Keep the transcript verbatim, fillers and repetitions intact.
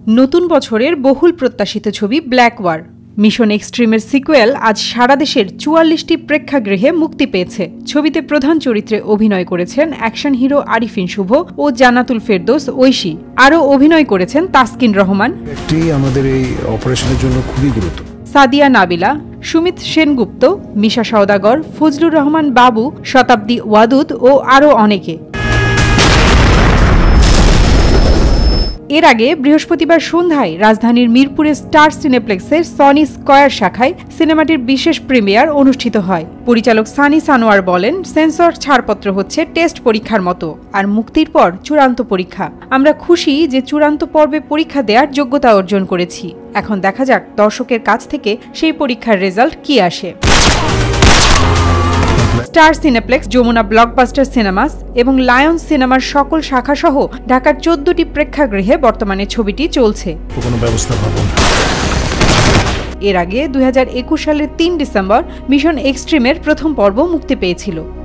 নতুন বছরের বহুল প্রত্যাশিত ছবি ব্ল্যাক ওয়ার মিশন এক্সট্রিমের সিকুয়েল আজ সারা দেশের চুয়াল্লিশটি প্রেক্ষাগৃহে মুক্তি পেয়েছে। ছবিতে প্রধান চরিত্রে অভিনয় করেছেন অ্যাকশন হিরো আরিফিন শুভ ও জান্নাতুল ফেরদৌস ঐশী। আরও অভিনয় করেছেন তাসকিন রহমান, এটি আমাদের এই অপারেশনের জন্য খুবই গুরুত্বপূর্ণ, সাদিয়া নাবিলা, সুমিত সেনগুপ্ত, মিশা সওদাগর, ফজলুর রহমান বাবু, শতাব্দী ওয়াদুদ ও আরও অনেকে। এর আগে বৃহস্পতিবার সন্ধ্যায় রাজধানীর মিরপুরের স্টার সিনেপ্লেক্সের সনি স্কয়ার শাখায় সিনেমাটির বিশেষ প্রিমিয়ার অনুষ্ঠিত হয়। পরিচালক সানি সানোয়ার বলেন, সেন্সর ছাড়পত্র হচ্ছে টেস্ট পরীক্ষার মতো, আর মুক্তির পর চূড়ান্ত পরীক্ষা। আমরা খুশি যে চূড়ান্ত পর্বে পরীক্ষা দেওয়ার যোগ্যতা অর্জন করেছি। এখন দেখা যাক দর্শকের কাছ থেকে সেই পরীক্ষার রেজাল্ট কি আসে। Star cineplex, Jamuna blockbuster cinemas এবং লায়ন সিনেমার সকল শাখাসহ ঢাকার চোদ্দটি প্রেক্ষাগৃহে বর্তমানে ছবিটি চলছে। এর আগে দুই হাজার একুশ সালের তিন ডিসেম্বর মিশন এক্সট্রিমের প্রথম পর্ব মুক্তি পেয়েছিল।